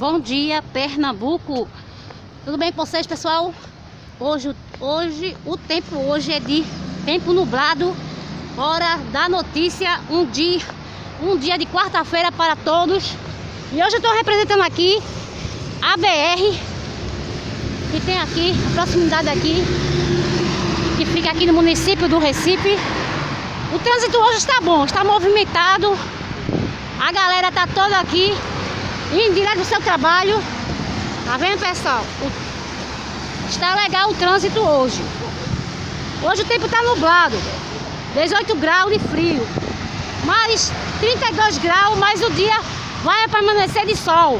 Bom dia, Pernambuco. Tudo bem com vocês, pessoal? Hoje o tempo hoje é de tempo nublado. Hora da notícia, um dia de quarta-feira para todos. E hoje eu estou representando aqui a BR, que tem aqui, a proximidade aqui, que fica aqui no município do Recife. O trânsito hoje está bom, está movimentado. A galera está toda aqui, indo direto do seu trabalho. Tá vendo, pessoal? Está legal o trânsito hoje. Hoje o tempo está nublado, 18 graus de frio, mais 32 graus, mas o dia vai permanecer de sol.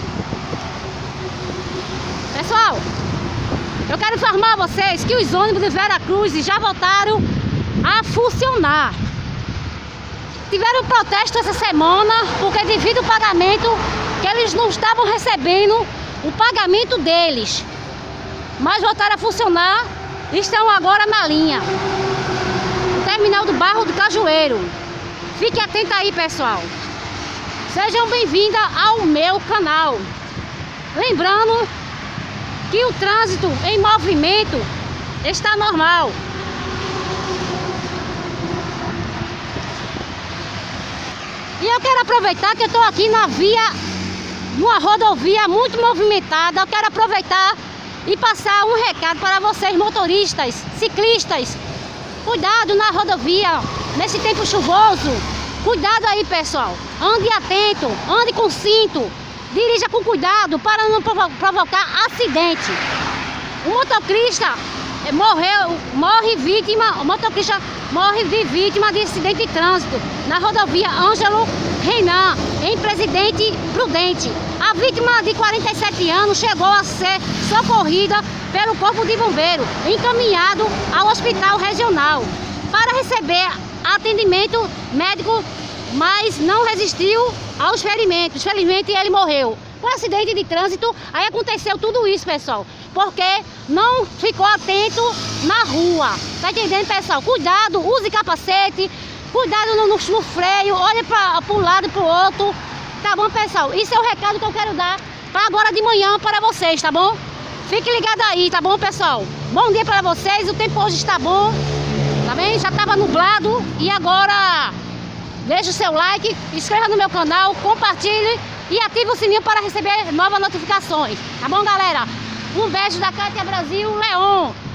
Pessoal, eu quero informar a vocês que os ônibus de Veracruz já voltaram a funcionar. Tiveram protesto essa semana porque devido ao pagamento que eles não estavam recebendo o pagamento deles, mas voltaram a funcionar e estão agora na linha. O terminal do Barro do Cajueiro. Fique atento aí, pessoal. Sejam bem-vindos ao meu canal. Lembrando que o trânsito em movimento está normal. E eu quero aproveitar que eu estou aqui numa rodovia muito movimentada. Eu quero aproveitar e passar um recado para vocês, motoristas, ciclistas. Cuidado na rodovia, nesse tempo chuvoso. Cuidado aí, pessoal. Ande atento, ande com cinto. Dirija com cuidado para não provocar acidente. O motorista morre de vítima de acidente de trânsito na rodovia Ângelo Renan, em Presidente Prudente. A vítima de 47 anos chegou a ser socorrida pelo Corpo de Bombeiro, encaminhado ao hospital regional para receber atendimento médico, mas não resistiu aos ferimentos. Felizmente ele morreu. Com acidente de trânsito, aí aconteceu tudo isso, pessoal, porque não ficou atento na rua. Tá entendendo, pessoal? Cuidado, use capacete, cuidado no freio, olhe para um lado e para o outro. Tá bom, pessoal? Isso é o recado que eu quero dar para agora de manhã para vocês, tá bom? Fique ligado aí, tá bom, pessoal? Bom dia para vocês, o tempo hoje está bom, tá bem? Já estava nublado e agora deixe o seu like, inscreva no meu canal, compartilhe e ative o sininho para receber novas notificações, tá bom, galera? Um beijo da Cátia Brasil Leon.